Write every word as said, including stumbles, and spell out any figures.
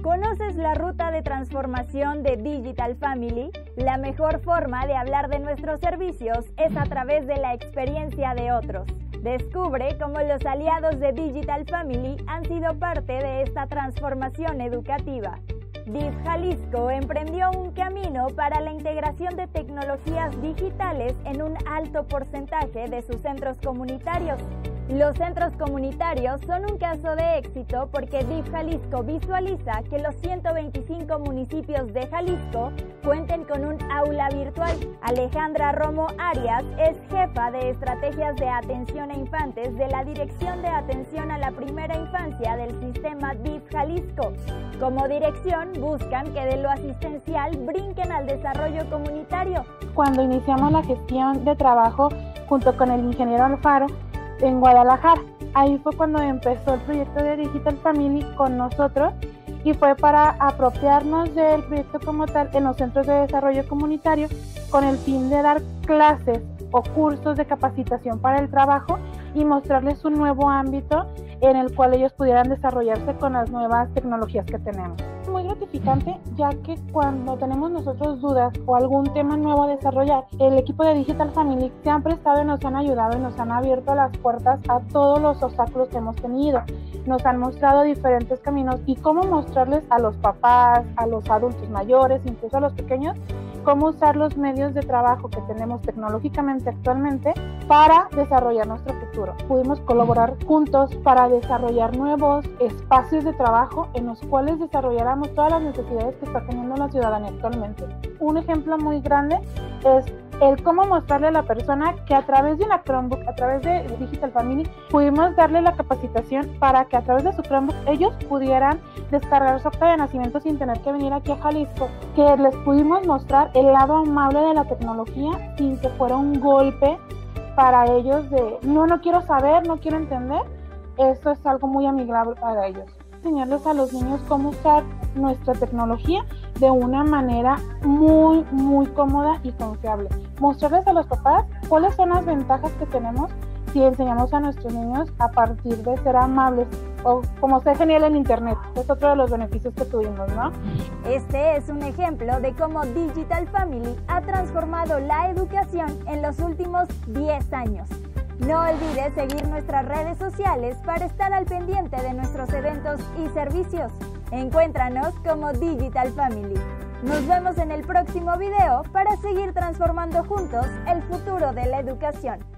¿Conoces la ruta de transformación de Digital Family? La mejor forma de hablar de nuestros servicios es a través de la experiencia de otros. Descubre cómo los aliados de Digital Family han sido parte de esta transformación educativa. D I F Jalisco emprendió un camino para la integración de tecnologías digitales en un alto porcentaje de sus centros comunitarios. Los centros comunitarios son un caso de éxito porque D I F Jalisco visualiza que los ciento veinticinco municipios de Jalisco cuenten con un aula virtual. Alejandra Romo Arias es jefa de estrategias de atención a infantes de la Dirección de Atención a la Primera Infancia del sistema D I F Jalisco. Como dirección, buscan que de lo asistencial brinquen al desarrollo comunitario. Cuando iniciamos la gestión de trabajo junto con el ingeniero Alfaro, en Guadalajara. Ahí fue cuando empezó el proyecto de Digital Family con nosotros y fue para apropiarnos del proyecto como tal en los centros de desarrollo comunitario con el fin de dar clases o cursos de capacitación para el trabajo y mostrarles un nuevo ámbito en el cual ellos pudieran desarrollarse con las nuevas tecnologías que tenemos. Muy gratificante, ya que cuando tenemos nosotros dudas o algún tema nuevo a desarrollar, el equipo de Digital Family se han prestado y nos han ayudado y nos han abierto las puertas a todos los obstáculos que hemos tenido. Nos han mostrado diferentes caminos y cómo mostrarles a los papás, a los adultos mayores, incluso a los pequeños, cómo usar los medios de trabajo que tenemos tecnológicamente actualmente para desarrollar nuestro futuro. Pudimos colaborar juntos para desarrollar nuevos espacios de trabajo en los cuales desarrolláramos todas las necesidades que está teniendo la ciudadanía actualmente. Un ejemplo muy grande es el cómo mostrarle a la persona que a través de una Chromebook, a través de Digital Family, pudimos darle la capacitación para que a través de su Chromebook ellos pudieran descargar su acta de nacimiento sin tener que venir aquí a Jalisco, que les pudimos mostrar el lado amable de la tecnología sin que fuera un golpe para ellos de no, no quiero saber, no quiero entender. Esto es algo muy amigable para ellos. Enseñarles a los niños cómo usar nuestra tecnología de una manera muy, muy cómoda y confiable. Mostrarles a los papás cuáles son las ventajas que tenemos si enseñamos a nuestros niños a partir de ser amables o como ser genial en internet. Es otro de los beneficios que tuvimos, ¿no? Este es un ejemplo de cómo Digital Family ha transformado la educación en los últimos diez años. No olvides seguir nuestras redes sociales para estar al pendiente de nuestros eventos y servicios. Encuéntranos como Digital Family. Nos vemos en el próximo video para seguir transformando juntos el futuro de la educación.